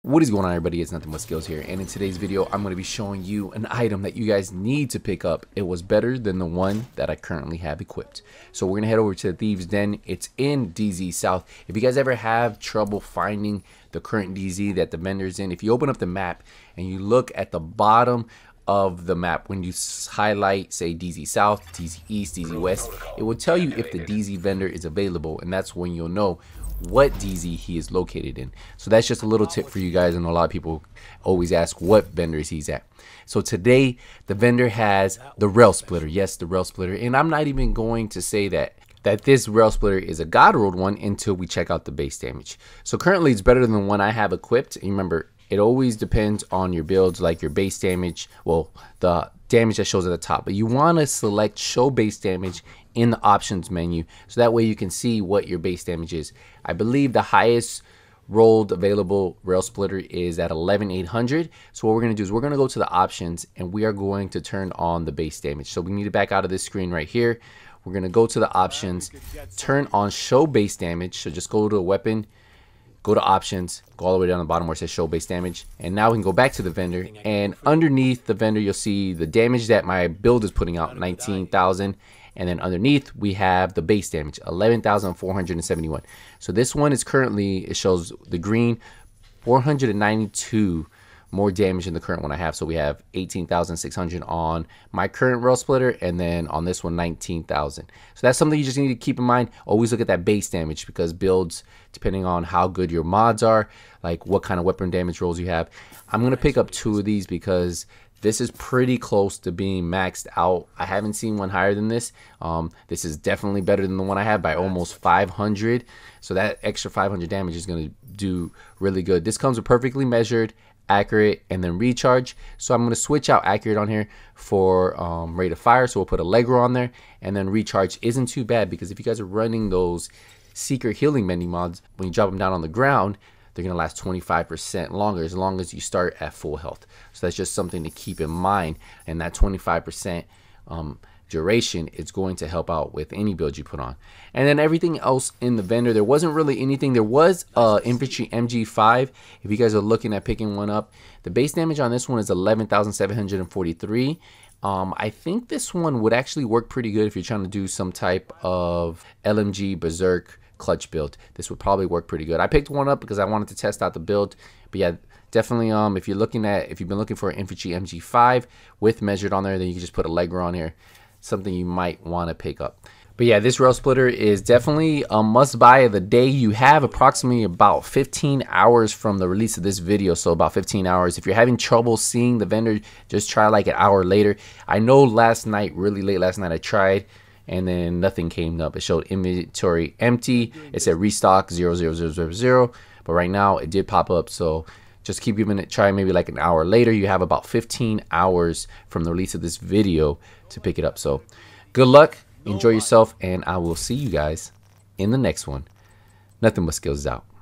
What is going on, everybody? It's Nothing But Skills here, and in today's video I'm going to be showing you an item that you guys need to pick up. It was better than the one that I currently have equipped. So we're going to head over to the Thieves Den. It's in DZ South. If you guys ever have trouble finding the current DZ that the vendor's in, if you open up the map and you look at the bottom of the map, when you highlight, say, DZ South, DZ East, DZ West, it will tell you if the DZ vendor is available, and that's when you'll know what DZ he is located in. So that's just a little tip for you guys. I know a lot of people always ask what vendors he's at. So today the vendor has the Rail Splitter. Yes, the Rail Splitter. And I'm not even going to say that this Rail Splitter is a God rolled one until we check out the base damage. So currently it's better than the one I have equipped. And remember, it always depends on your builds, like your base damage, well, the damage that shows at the top. But you want to select show base damage in the options menu, so that way you can see what your base damage is. I believe the highest rolled available Rail Splitter is at 11,800. So what we're going to do is we're going to go to the options and we are going to turn on the base damage. So we need to back out of this screen right here. We're going to go to the options, turn on show base damage. So just go to a weapon, go to options, go all the way down the bottom where it says show base damage, and now we can go back to the vendor, and underneath the vendor you'll see the damage that my build is putting out, 19,000, and then underneath we have the base damage, 11,471. So this one is currently, it shows the green, 492 more damage than the current one I have. So we have 18,600 on my current Rail Splitter, and then on this one 19,000. So that's something you just need to keep in mind. Always look at that base damage, because builds, depending on how good your mods are, like what kind of weapon damage rolls you have. I'm gonna pick up 2 of these because this is pretty close to being maxed out. I haven't seen one higher than this. This is definitely better than the one I have by almost 500. So that extra 500 damage is gonna do really good. This comes with perfectly measured, accurate, and then recharge. So I'm going to switch out accurate on here for rate of fire. So we'll put Allegro on there, and then recharge isn't too bad, because if you guys are running those secret healing mending mods, when you drop them down on the ground, they're going to last 25% longer as long as you start at full health. So that's just something to keep in mind, and that 25% duration is going to help out with any build you put on. And then everything else in the vendor, there wasn't really anything. There was infantry MG5 if you guys are looking at picking one up. The base damage on this one is 11,743. I think this one would actually work pretty good if you're trying to do some type of LMG Berserk clutch build. This would probably work pretty good. I picked one up because I wanted to test out the build. But yeah, definitely if you've been looking for an infantry MG5 with measured on there, then you can just put a Allegro on here. Something you might want to pick up. But yeah, this Rail Splitter is definitely a must buy of the day. You have approximately about 15 hours from the release of this video, so about 15 hours. If you're having trouble seeing the vendor, just try like an hour later. I know last night, really late last night, I tried and then nothing came up. It showed inventory empty. It said restock 00000, but right now it did pop up. So just keep giving it a try, maybe like an hour later. You have about 15 hours from the release of this video to pick it up. So good luck, enjoy yourself, and I will see you guys in the next one. Nothing But Skills out.